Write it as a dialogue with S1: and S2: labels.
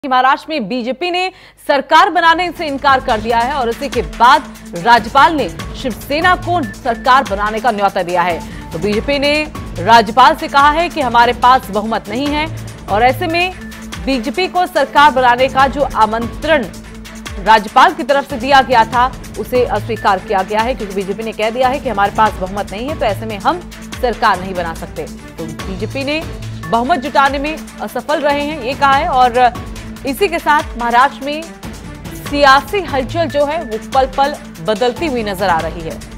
S1: महाराष्ट्र में बीजेपी ने सरकार बनाने से इनकार कर दिया है और इसी के बाद राज्यपाल ने शिवसेना को सरकार बनाने का न्योता दिया है। तो बीजेपी ने राज्यपाल से कहा है कि हमारे पास बहुमत नहीं है और ऐसे में बीजेपी को सरकार बनाने का जो आमंत्रण राज्यपाल की तरफ से दिया गया था उसे अस्वीकार किया गया है, क्योंकि बीजेपी ने कह दिया है कि हमारे पास बहुमत नहीं है, तो ऐसे में हम सरकार नहीं बना सकते। तो बीजेपी ने बहुमत जुटाने में असफल रहे हैं, ये कहा है। और इसी के साथ महाराष्ट्र में सियासी हलचल जो है वो पल पल बदलती हुई नजर आ रही है।